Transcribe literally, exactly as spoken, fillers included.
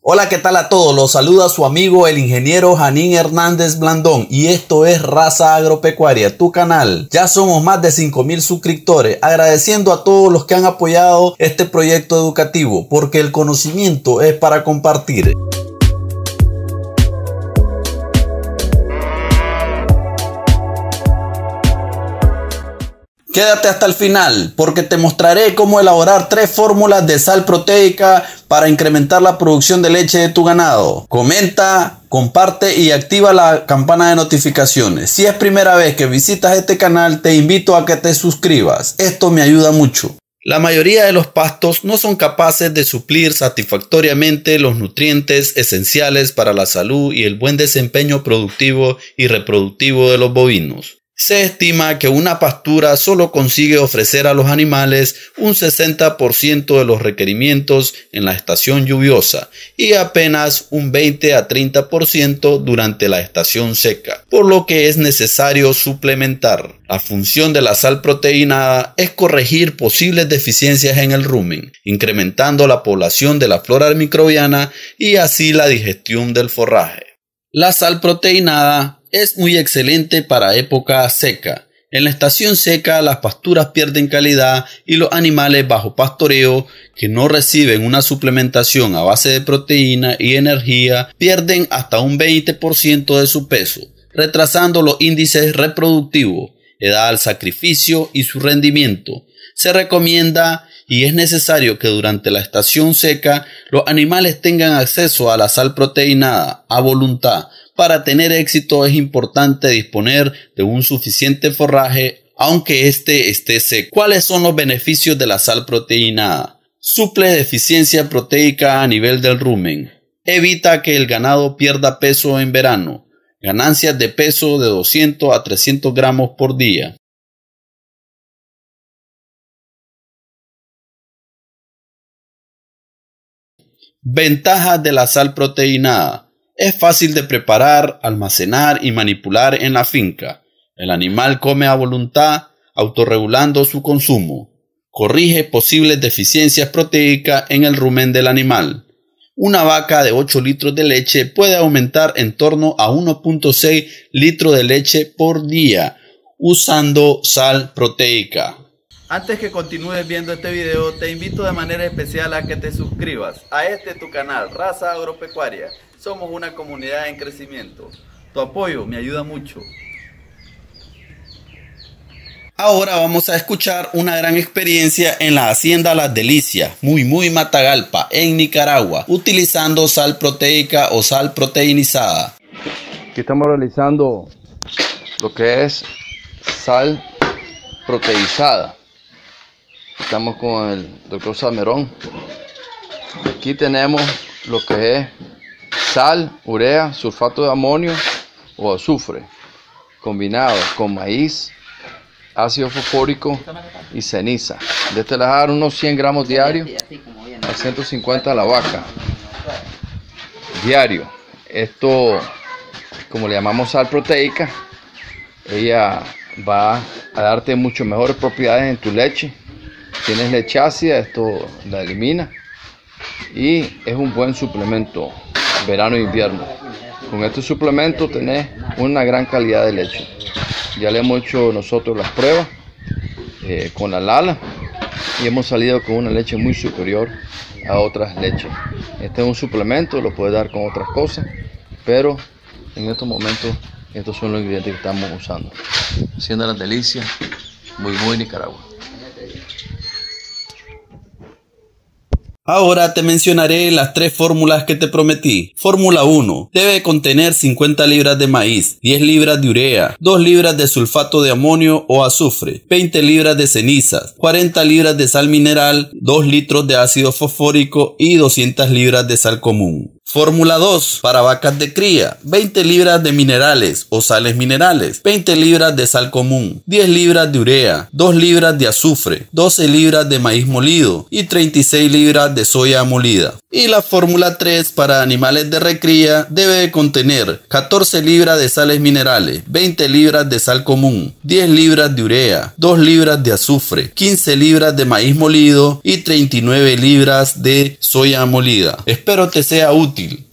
Hola, ¿qué tal a todos? Los saluda su amigo el ingeniero Janín Hernández Blandón y esto es Raza Agropecuaria, tu canal. Ya somos más de cinco mil suscriptores, agradeciendo a todos los que han apoyado este proyecto educativo, porque el conocimiento es para compartir. Quédate hasta el final porque te mostraré cómo elaborar tres fórmulas de sal proteica para incrementar la producción de leche de tu ganado. Comenta, comparte y activa la campana de notificaciones. Si es primera vez que visitas este canal, te invito a que te suscribas. Esto me ayuda mucho. La mayoría de los pastos no son capaces de suplir satisfactoriamente los nutrientes esenciales para la salud y el buen desempeño productivo y reproductivo de los bovinos. Se estima que una pastura solo consigue ofrecer a los animales un sesenta por ciento de los requerimientos en la estación lluviosa y apenas un veinte a treinta por ciento durante la estación seca, por lo que es necesario suplementar. La función de la sal proteinada es corregir posibles deficiencias en el rumen, incrementando la población de la flora microbiana y así la digestión del forraje. La sal proteinada es muy excelente para época seca. En la estación seca las pasturas pierden calidad y los animales bajo pastoreo que no reciben una suplementación a base de proteína y energía pierden hasta un veinte por ciento de su peso, retrasando los índices reproductivos, edad al sacrificio y su rendimiento. Se recomienda y es necesario que durante la estación seca los animales tengan acceso a la sal proteinada a voluntad. Para tener éxito es importante disponer de un suficiente forraje, aunque éste esté seco. ¿Cuáles son los beneficios de la sal proteinada? Suple deficiencia proteica a nivel del rumen. Evita que el ganado pierda peso en verano. Ganancias de peso de doscientos a trescientos gramos por día. Ventajas de la sal proteinada. Es fácil de preparar, almacenar y manipular en la finca. El animal come a voluntad, autorregulando su consumo. Corrige posibles deficiencias proteicas en el rumen del animal. Una vaca de ocho litros de leche puede aumentar en torno a uno punto seis litros de leche por día usando sal proteica. Antes que continúes viendo este video, te invito de manera especial a que te suscribas a este tu canal, Raza Agropecuaria. Somos una comunidad en crecimiento. Tu apoyo me ayuda mucho. Ahora vamos a escuchar una gran experiencia en la hacienda Las Delicias, muy muy Matagalpa, en Nicaragua, utilizando sal proteica o sal proteinizada. Aquí estamos realizando lo que es sal proteizada. Estamos con el doctor Salmerón. Aquí tenemos lo que es sal, urea, sulfato de amonio o azufre, combinado con maíz, ácido fosfórico y ceniza. De este le voy a dar unos cien gramos diarios a ciento cincuenta a la vaca diario. Esto, como le llamamos sal proteica, ella va a darte mucho mejores propiedades en tu leche. Tienes leche ácida, esto la elimina y es un buen suplemento verano e invierno. Con este suplemento tenés una gran calidad de leche. Ya le hemos hecho nosotros las pruebas eh, con la Lala y hemos salido con una leche muy superior a otras leches. Este es un suplemento, lo puedes dar con otras cosas, pero en estos momentos estos son los ingredientes que estamos usando. Hacienda Las Delicias, muy muy Nicaragua. Ahora te mencionaré las tres fórmulas que te prometí. Fórmula uno. Debe contener cincuenta libras de maíz, diez libras de urea, dos libras de sulfato de amonio o azufre, veinte libras de cenizas, cuarenta libras de sal mineral, dos litros de ácido fosfórico y doscientas libras de sal común. Fórmula dos. Para vacas de cría, veinte libras de minerales o sales minerales, veinte libras de sal común, diez libras de urea, dos libras de azufre, doce libras de maíz molido y treinta y seis libras de soya molida. Y la fórmula tres para animales de recría debe contener catorce libras de sales minerales, veinte libras de sal común, diez libras de urea, dos libras de azufre, quince libras de maíz molido y treinta y nueve libras de soya molida. Espero te sea útil útil.